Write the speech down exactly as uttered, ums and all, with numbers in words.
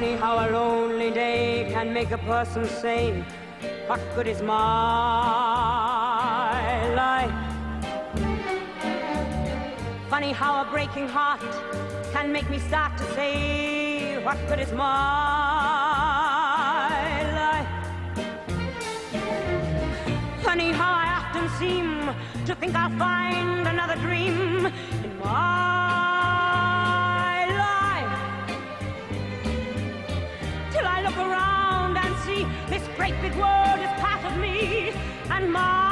Funny how a lonely day can make a person sane. What good is my life? Funny how a breaking heart can make me start to say, what good is my life? Funny how I often seem to think I'll find another dream in my life, till I look around and see this great big world is part of me, and my